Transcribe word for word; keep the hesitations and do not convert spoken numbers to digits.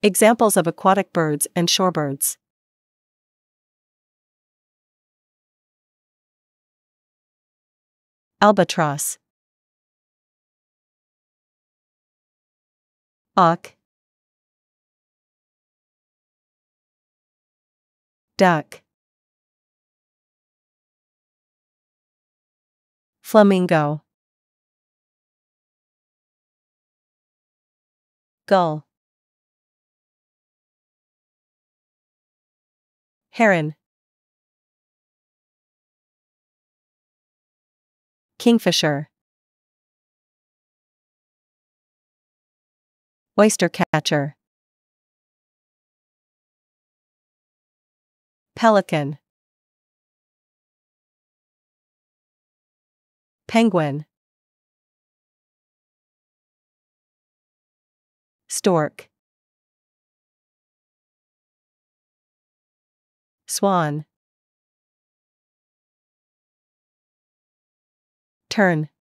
Examples of aquatic birds and shorebirds. Albatross. Auk. Duck. Flamingo. Gull. Heron. Kingfisher. Oystercatcher. Pelican. Penguin. Stork. Swan. Tern.